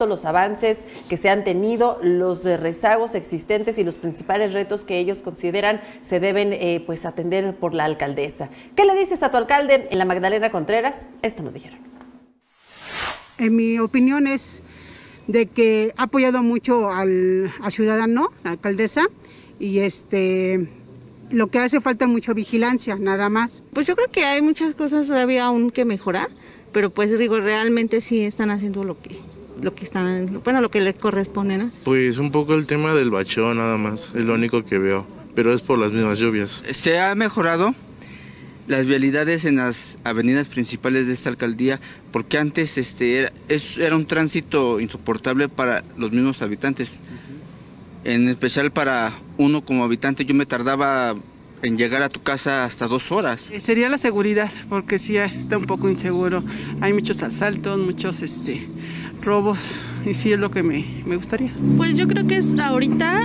los avances que se han tenido, los rezagos existentes y los principales retos que ellos consideran se deben pues atender por la alcaldesa. ¿Qué le dices a tu alcalde en la Magdalena Contreras? Esto nos dijeron. En mi opinión es de que ha apoyado mucho al ciudadano, la alcaldesa, y lo que hace falta mucha vigilancia, nada más. Pues yo creo que hay muchas cosas todavía aún que mejorar, pero pues digo, realmente sí están haciendo lo que están, bueno, lo que les corresponde, ¿no? Pues un poco el tema del bacheo nada más, es lo único que veo, pero es por las mismas lluvias. Se ha mejorado las vialidades en las avenidas principales de esta alcaldía, porque antes era un tránsito insoportable para los mismos habitantes. En especial para uno como habitante, yo me tardaba en llegar a tu casa hasta 2 horas. Sería la seguridad, porque sí está un poco inseguro. Hay muchos asaltos, muchos robos, y sí es lo que me gustaría. Pues yo creo que ahorita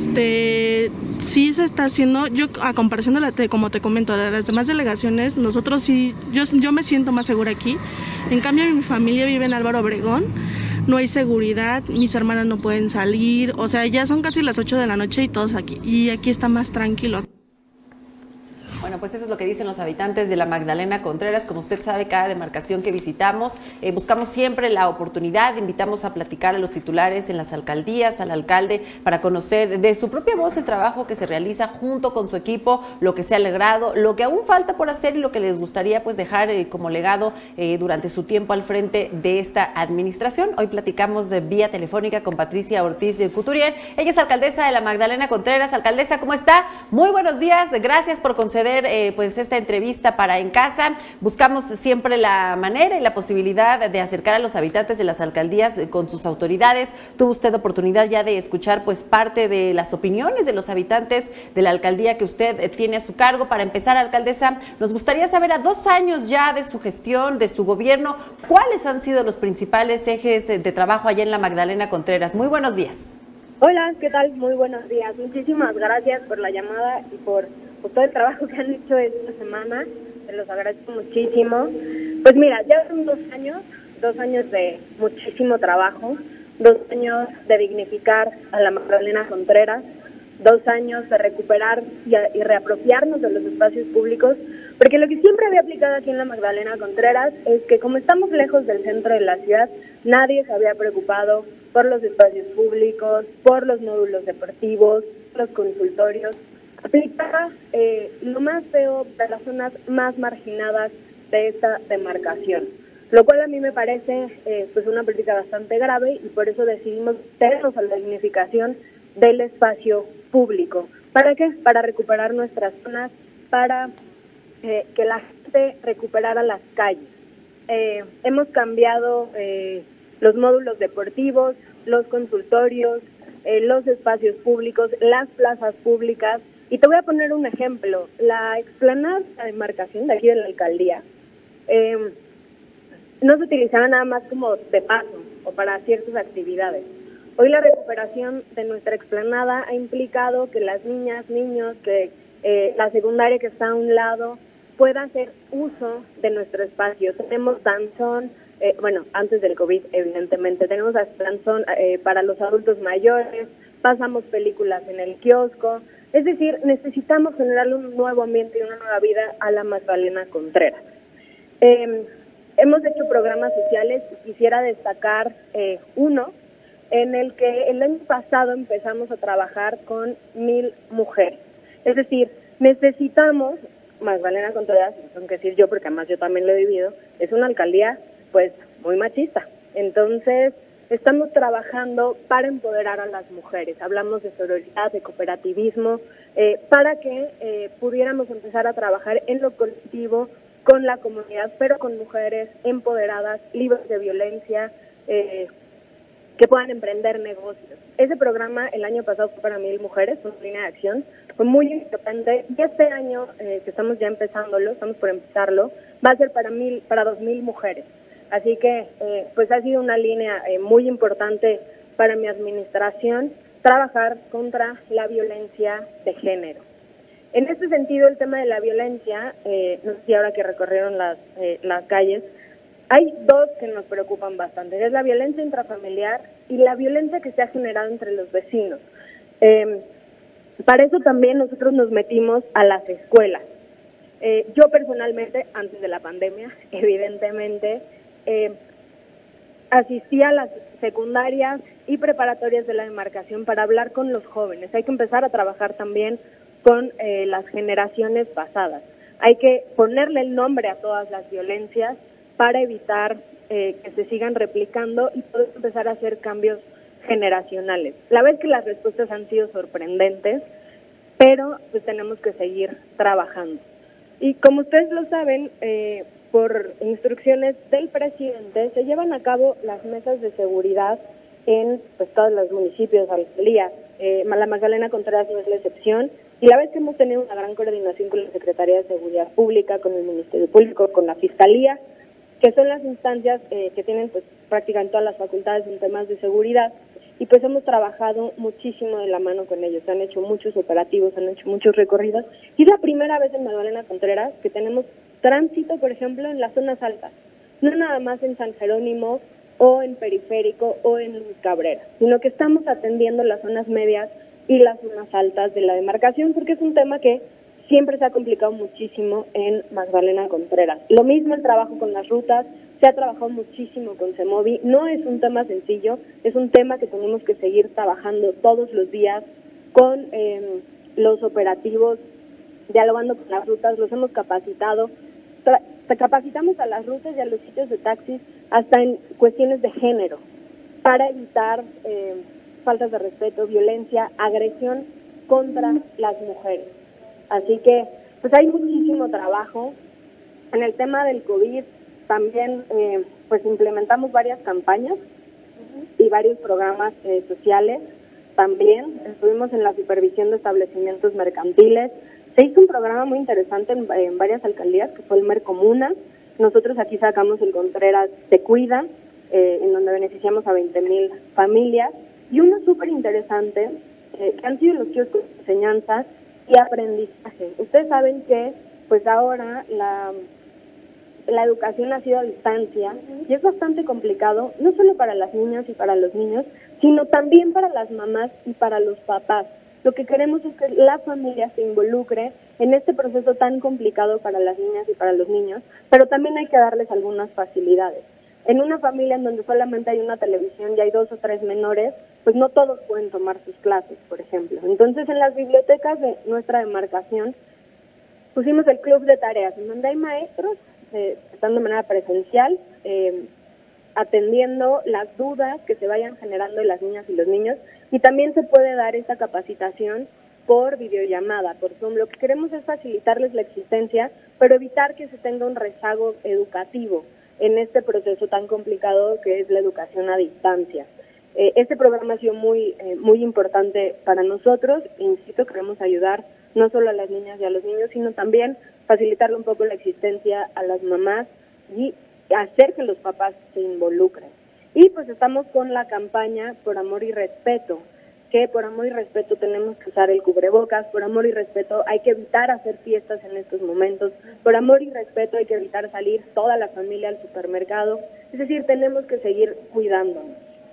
sí se está haciendo, yo a comparación de como te comento, de las demás delegaciones, nosotros sí, yo me siento más segura aquí. En cambio mi familia vive en Álvaro Obregón, no hay seguridad, mis hermanas no pueden salir, o sea, ya son casi las 8 de la noche y todos aquí, y aquí está más tranquilo. Bueno, pues eso es lo que dicen los habitantes de la Magdalena Contreras. Como usted sabe, cada demarcación que visitamos, buscamos siempre la oportunidad, invitamos a platicar a los titulares en las alcaldías, al alcalde, para conocer de su propia voz el trabajo que se realiza junto con su equipo, lo que se ha logrado, lo que aún falta por hacer y lo que les gustaría pues dejar como legado durante su tiempo al frente de esta administración. Hoy platicamos de vía telefónica con Patricia Ortiz de Couturier. Ella es alcaldesa de la Magdalena Contreras. Alcaldesa, ¿cómo está? Muy buenos días, gracias por conceder pues esta entrevista para En Casa. Buscamos siempre la manera y la posibilidad de acercar a los habitantes de las alcaldías con sus autoridades. Tuvo usted oportunidad ya de escuchar pues parte de las opiniones de los habitantes de la alcaldía que usted tiene a su cargo. Para empezar, alcaldesa, nos gustaría saber, a 2 años ya de su gestión, de su gobierno, ¿cuáles han sido los principales ejes de trabajo allá en la Magdalena Contreras? Muy buenos días. Hola, ¿qué tal? Muy buenos días. Muchísimas gracias por la llamada y por todo el trabajo que han hecho esta semana. Se los agradezco muchísimo. Pues mira, ya son 2 años de muchísimo trabajo, 2 años de dignificar a la Magdalena Contreras, 2 años de recuperar y reapropiarnos de los espacios públicos, porque lo que siempre había aplicado aquí en la Magdalena Contreras es que como estamos lejos del centro de la ciudad, nadie se había preocupado por los espacios públicos, por los módulos deportivos, los consultorios. Aplicaba lo más feo de las zonas más marginadas de esta demarcación, lo cual a mí me parece pues una política bastante grave, y por eso decidimos meternos a la dignificación del espacio público. ¿Para qué? Para recuperar nuestras zonas, para que la gente recuperara las calles. Hemos cambiado los módulos deportivos, los consultorios, los espacios públicos, las plazas públicas. Y te voy a poner un ejemplo. La explanada de la demarcación de aquí de la alcaldía no se utilizaba nada más como de paso o para ciertas actividades. Hoy la recuperación de nuestra explanada ha implicado que las niñas, niños, que la secundaria que está a un lado pueda hacer uso de nuestro espacio. Tenemos danzón, bueno, antes del COVID evidentemente, tenemos danzón para los adultos mayores, pasamos películas en el kiosco. Es decir, necesitamos generar un nuevo ambiente y una nueva vida a la Magdalena Contreras. Hemos hecho programas sociales y quisiera destacar uno en el que el año pasado empezamos a trabajar con 1000 mujeres. Es decir, necesitamos, Magdalena Contreras, tengo que decir yo porque además yo también lo he vivido, es una alcaldía pues muy machista. Entonces, estamos trabajando para empoderar a las mujeres. Hablamos de sororidad, de cooperativismo, para que pudiéramos empezar a trabajar en lo colectivo con la comunidad, pero con mujeres empoderadas, libres de violencia, que puedan emprender negocios. Ese programa el año pasado fue para 1000 mujeres, una línea de acción, fue muy importante, y este año, que estamos ya empezándolo, estamos por empezarlo, va a ser para 2000 mujeres. Así que, pues ha sido una línea muy importante para mi administración, trabajar contra la violencia de género. En este sentido, el tema de la violencia, no sé si ahora que recorrieron las calles, Hay dos que nos preocupan bastante, es la violencia intrafamiliar y la violencia que se ha generado entre los vecinos. Para eso también nosotros nos metimos a las escuelas. Yo personalmente, antes de la pandemia, evidentemente, asistí a las secundarias y preparatorias de la demarcación para hablar con los jóvenes. Hay que empezar a trabajar también con las generaciones pasadas. Hay que ponerle el nombre a todas las violencias para evitar que se sigan replicando y poder empezar a hacer cambios generacionales. La verdad es que las respuestas han sido sorprendentes, pero pues tenemos que seguir trabajando. Y como ustedes lo saben, por instrucciones del presidente, se llevan a cabo las mesas de seguridad en pues, todos los municipios, alcaldías. La Magdalena Contreras no es la excepción. Y la vez que hemos tenido una gran coordinación con la Secretaría de Seguridad Pública, con el Ministerio Público, con la Fiscalía, que son las instancias que tienen pues prácticamente todas las facultades en temas de seguridad, y pues hemos trabajado muchísimo de la mano con ellos. Han hecho muchos operativos, han hecho muchos recorridos, y es la primera vez en Magdalena Contreras que tenemos tránsito, por ejemplo, en las zonas altas, no nada más en San Jerónimo o en Periférico o en Luis Cabrera, sino que estamos atendiendo las zonas medias y las zonas altas de la demarcación, porque es un tema que siempre se ha complicado muchísimo en Magdalena Contreras. Lo mismo el trabajo con las rutas, se ha trabajado muchísimo con CEMOVI, no es un tema sencillo, es un tema que tenemos que seguir trabajando todos los días con los operativos, dialogando con las rutas, los hemos capacitado, capacitamos a las rutas y a los sitios de taxis hasta en cuestiones de género, para evitar faltas de respeto, violencia, agresión contra las mujeres. Así que pues hay muchísimo trabajo. En el tema del COVID también pues implementamos varias campañas y varios programas sociales. También estuvimos en la supervisión de establecimientos mercantiles. Se hizo un programa muy interesante en varias alcaldías, que fue el Mercomuna. Nosotros aquí sacamos el Contreras Te Cuida, en donde beneficiamos a 20,000 familias. Y uno súper interesante, que han sido los kioscos de enseñanza y aprendizaje. Ustedes saben que pues ahora la educación ha sido a distancia y es bastante complicado, no solo para las niñas y para los niños, sino también para las mamás y para los papás. Lo que queremos es que la familia se involucre en este proceso tan complicado para las niñas y para los niños, pero también hay que darles algunas facilidades. En una familia en donde solamente hay una televisión y hay 2 o 3 menores, pues no todos pueden tomar sus clases, por ejemplo. Entonces, en las bibliotecas de nuestra demarcación pusimos el club de tareas, en donde hay maestros están de manera presencial, atendiendo las dudas que se vayan generando de las niñas y los niños, y también se puede dar esta capacitación por videollamada, por Zoom. Lo que queremos es facilitarles la existencia, pero evitar que se tenga un rezago educativo en este proceso tan complicado que es la educación a distancia. Este programa ha sido muy importante para nosotros. Insisto, queremos ayudar no solo a las niñas y a los niños, sino también facilitarle un poco la existencia a las mamás y hacer que los papás se involucren. Y pues estamos con la campaña Por Amor y Respeto, que por amor y respeto tenemos que usar el cubrebocas, por amor y respeto hay que evitar hacer fiestas en estos momentos, por amor y respeto hay que evitar salir toda la familia al supermercado, es decir, tenemos que seguir cuidándonos.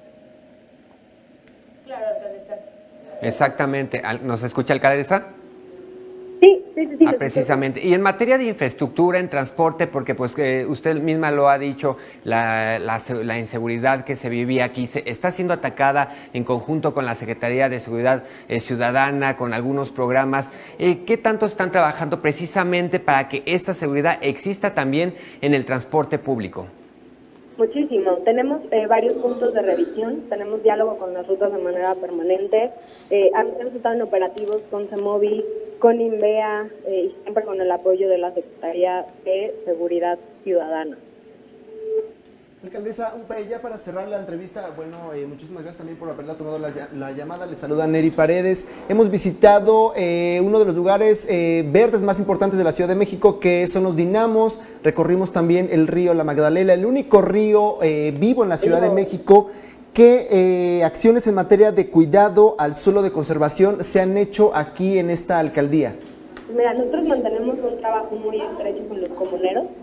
Claro, alcaldesa. Exactamente. ¿Nos escucha, alcaldesa? Sí. Precisamente. Y en materia de infraestructura, en transporte, porque pues usted misma lo ha dicho, la inseguridad que se vivía aquí está siendo atacada en conjunto con la Secretaría de Seguridad Ciudadana, con algunos programas. ¿Qué tanto están trabajando precisamente para que esta seguridad exista también en el transporte público? Muchísimo. Tenemos varios puntos de revisión, tenemos diálogo con las rutas de manera permanente, hemos estado en operativos con CEMOVI, con INVEA y siempre con el apoyo de la Secretaría de Seguridad Ciudadana. Alcaldesa, ya para cerrar la entrevista, bueno, muchísimas gracias también por haberla tomado la llamada. Le saluda Neri Paredes. Hemos visitado uno de los lugares verdes más importantes de la Ciudad de México, que son los dinamos. Recorrimos también el río La Magdalena, el único río vivo en la Ciudad de México. ¿Qué acciones en materia de cuidado al suelo de conservación se han hecho aquí en esta alcaldía? Mira, nosotros mantenemos un trabajo muy estrecho con los comuneros.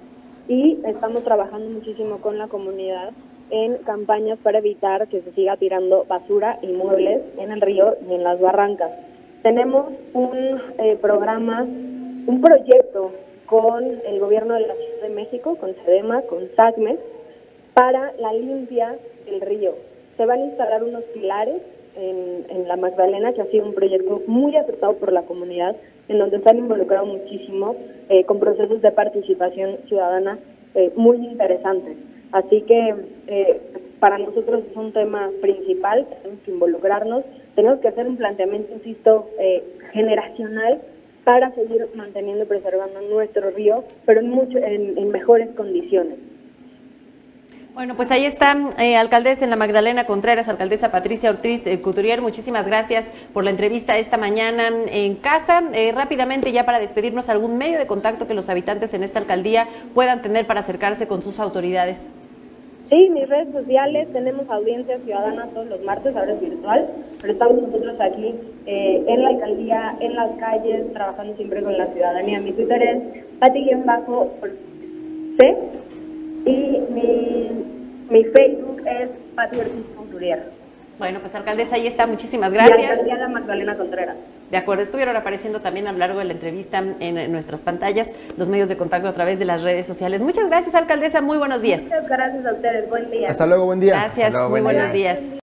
y estamos trabajando muchísimo con la comunidad en campañas para evitar que se siga tirando basura y muebles en el río y en las barrancas. Tenemos un programa, un proyecto con el gobierno de la Ciudad de México, con SEDEMA, con SACMES, para la limpia del río. Se van a instalar unos pilares en la Magdalena, que ha sido un proyecto muy aceptado por la comunidad, en donde se han involucrado muchísimo con procesos de participación ciudadana muy interesantes. Así que para nosotros es un tema principal, tenemos que involucrarnos, tenemos que hacer un planteamiento, insisto, generacional para seguir manteniendo y preservando nuestro río, pero en mejores condiciones. Bueno, pues ahí está, alcaldesa en la Magdalena Contreras, alcaldesa Patricia Ortiz Couturier, muchísimas gracias por la entrevista esta mañana en casa. Rápidamente, ya para despedirnos, ¿algún medio de contacto que los habitantes en esta alcaldía puedan tener para acercarse con sus autoridades? Sí, mis redes sociales, tenemos audiencia ciudadana todos los martes, ahora es virtual, pero estamos nosotros aquí en la alcaldía, en las calles, trabajando siempre con la ciudadanía. Mi Twitter es Pati_C y mi Facebook es Pati Ortiz Couturier. Bueno, pues alcaldesa, ahí está, muchísimas gracias. Y alcaldía La Magdalena Contreras. De acuerdo, estuvieron apareciendo también a lo largo de la entrevista en nuestras pantallas los medios de contacto a través de las redes sociales. Muchas gracias, alcaldesa, muy buenos días. Muchas gracias a ustedes, buen día. Hasta luego, buen día. Gracias, luego, muy buen día. buenos días.